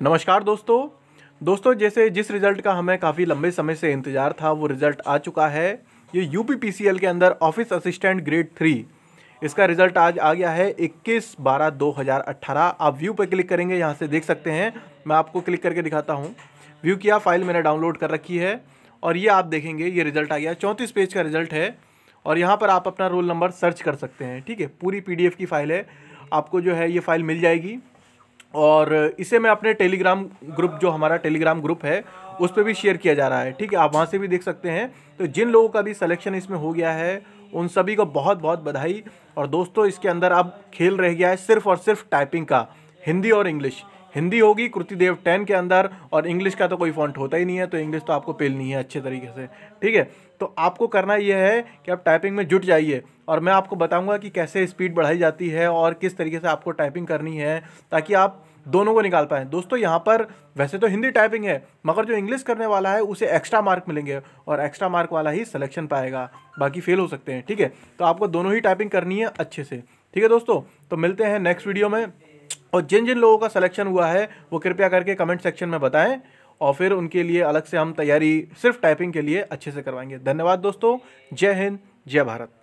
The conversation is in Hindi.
नमस्कार दोस्तों जैसे जिस रिज़ल्ट का हमें काफ़ी लंबे समय से इंतज़ार था वो रिज़ल्ट आ चुका है। ये यूपीपीसीएल के अंदर ऑफिस असिस्टेंट ग्रेड 3 इसका रिज़ल्ट आज आ गया है 21/12/2018। आप व्यू पर क्लिक करेंगे, यहाँ से देख सकते हैं। मैं आपको क्लिक करके दिखाता हूँ। व्यू किया, फाइल मैंने डाउनलोड कर रखी है और ये आप देखेंगे ये रिज़ल्ट आ गया। 34 पेज का रिज़ल्ट है और यहाँ पर आप अपना रोल नंबर सर्च कर सकते हैं। ठीक है, पूरी PDF की फ़ाइल है, आपको जो है ये फ़ाइल मिल जाएगी। और इसे मैं अपने टेलीग्राम ग्रुप, जो हमारा टेलीग्राम ग्रुप है, उस पर भी शेयर किया जा रहा है। ठीक है, आप वहाँ से भी देख सकते हैं। तो जिन लोगों का भी सिलेक्शन इसमें हो गया है उन सभी को बहुत बहुत बधाई। और दोस्तों इसके अंदर अब खेल रह गया है सिर्फ और सिर्फ टाइपिंग का, हिंदी और इंग्लिश। हिंदी होगी कृतिदेव 10 के अंदर और इंग्लिश का तो कोई फॉन्ट होता ही नहीं है, तो इंग्लिश तो आपको पेलनी है अच्छे तरीके से। ठीक है, तो आपको करना यह है कि आप टाइपिंग में जुट जाइए और मैं आपको बताऊंगा कि कैसे स्पीड बढ़ाई जाती है और किस तरीके से आपको टाइपिंग करनी है ताकि आप दोनों को निकाल पाएँ। दोस्तों यहाँ पर वैसे तो हिंदी टाइपिंग है, मगर जो इंग्लिश करने वाला है उसे एक्स्ट्रा मार्क मिलेंगे और एक्स्ट्रा मार्क वाला ही सिलेक्शन पाएगा, बाकी फेल हो सकते हैं। ठीक है, तो आपको दोनों ही टाइपिंग करनी है अच्छे से। ठीक है दोस्तों, तो मिलते हैं नेक्स्ट वीडियो में। और जिन जिन लोगों का सिलेक्शन हुआ है वो कृपया करके कमेंट सेक्शन में बताएं और फिर उनके लिए अलग से हम तैयारी सिर्फ टाइपिंग के लिए अच्छे से करवाएंगे। धन्यवाद दोस्तों, जय हिंद, जय भारत।